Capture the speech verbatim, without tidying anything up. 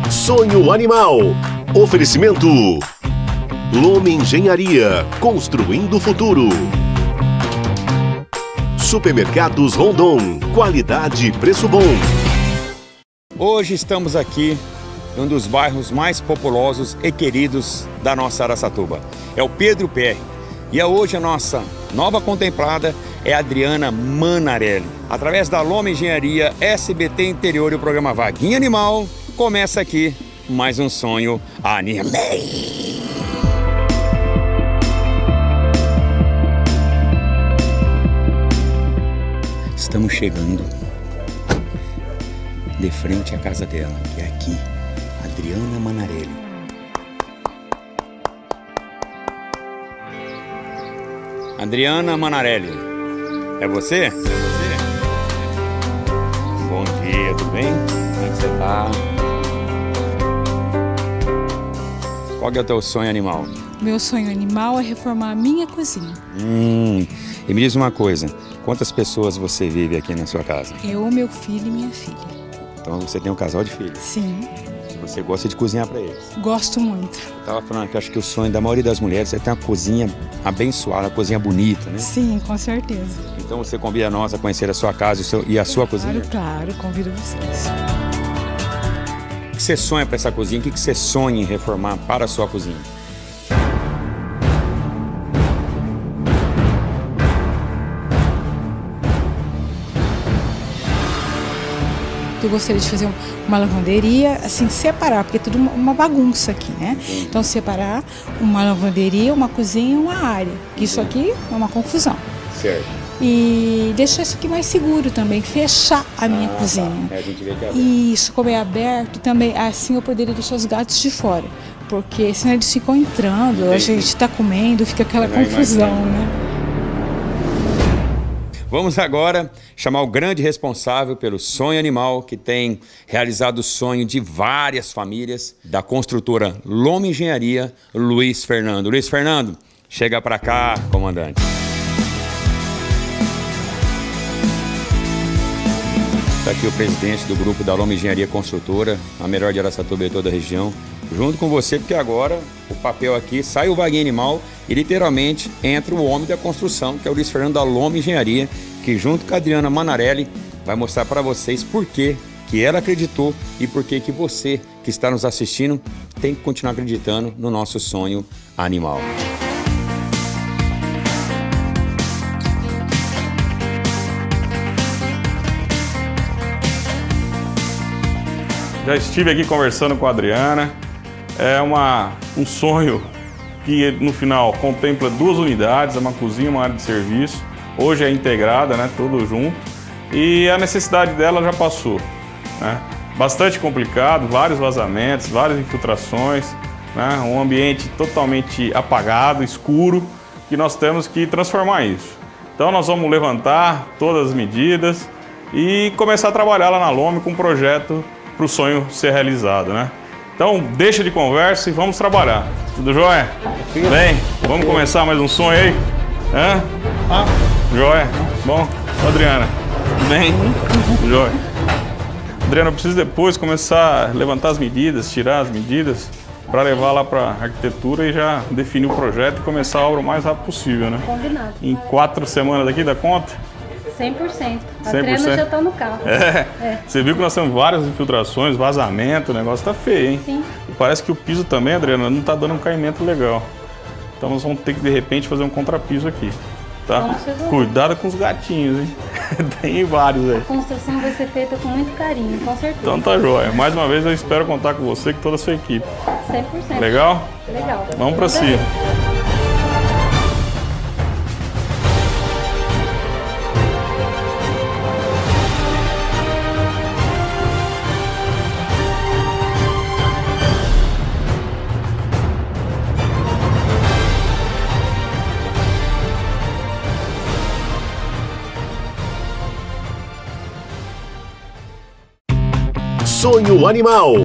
Sonho Animal. Oferecimento Lome Engenharia, construindo o futuro. Supermercados Rondon, qualidade e preço bom. Hoje estamos aqui em um dos bairros mais populosos e queridos da nossa Araçatuba. É o Pedro Perry. E é hoje a nossa nova contemplada é a Adriana Manarelli. Através da Lome Engenharia, S B T Interior e o programa Vaguinha Animal, começa aqui mais um sonho animal. Estamos chegando de frente à casa dela, que é aqui, Adriana Manarelli. Adriana Manarelli, é você? É você? Bom dia, tudo bem? Como é que você tá? Qual que é o teu sonho animal? Meu sonho animal é reformar a minha cozinha. Hum, e me diz uma coisa, quantas pessoas você vive aqui na sua casa? Eu, meu filho e minha filha. Então você tem um casal de filhos? Sim. E você gosta de cozinhar para eles? Gosto muito. Eu tava falando que eu acho que o sonho da maioria das mulheres é ter uma cozinha abençoada, uma cozinha bonita, né? Sim, com certeza. Então você convida nós a conhecer a sua casa e, o seu, e a sua cozinha? Claro, claro, convido vocês. O que você sonha para essa cozinha? O que você sonha em reformar para a sua cozinha? Eu gostaria de fazer uma lavanderia, assim, separar, porque é tudo uma bagunça aqui, né? Então, separar uma lavanderia, uma cozinha e uma área. Isso aqui é uma confusão. Certo. E deixar isso aqui mais seguro também, fechar a minha ah, cozinha. Tá. É, a gente vê que é aberto. Isso, como é aberto também, assim eu poderia deixar os gatos de fora. Porque senão eles ficam entrando, Entendi. A gente está comendo, fica aquela Não confusão, imagina. né? Vamos agora chamar o grande responsável pelo sonho animal, que tem realizado o sonho de várias famílias, da construtora Lome Engenharia, Luiz Fernando. Luiz Fernando, chega para cá, comandante. Está aqui o presidente do grupo da Lome Engenharia Construtora, a melhor de Araçatuba e toda a região, junto com você, porque agora o papel aqui sai o Vaguinha Animal e literalmente entra o homem da construção, que é o Luiz Fernando da Lome Engenharia, que junto com a Adriana Manarelli vai mostrar para vocês por que que ela acreditou e por que que você que está nos assistindo tem que continuar acreditando no nosso sonho animal. Já estive aqui conversando com a Adriana, é uma, um sonho que no final contempla duas unidades, uma cozinha e uma área de serviço. Hoje é integrada, né, tudo junto, e a necessidade dela já passou, né? Bastante complicado, vários vazamentos, várias infiltrações, né? Um ambiente totalmente apagado, escuro, que nós temos que transformar isso. Então nós vamos levantar todas as medidas e começar a trabalhar lá na Lome com um projeto para o sonho ser realizado, né? Então deixa de conversa e vamos trabalhar. Tudo jóia? Bem, vamos começar mais um sonho aí? Hã? Ah. Jóia? Bom, Adriana, bem? Jóia. Adriana, eu preciso depois começar a levantar as medidas, tirar as medidas, para levar lá para a arquitetura e já definir o projeto e começar a obra o mais rápido possível, né? Combinado. Em quatro semanas daqui dá conta? cem por cento. A cem por cento. Adriana já está no carro. É. é. Você viu que nós temos várias infiltrações, vazamento, o negócio tá feio, hein? Sim. E parece que o piso também, Adriana, não tá dando um caimento legal. Então nós vamos ter que, de repente, fazer um contrapiso aqui, tá? Cuidado com os gatinhos, hein? Tem vários aí. A construção vai ser feita com muito carinho, com certeza. Então tá jóia. Mais uma vez eu espero contar com você e com toda a sua equipe. cem por cento. Legal? Legal. Vamos pra cima. Sonho Animal.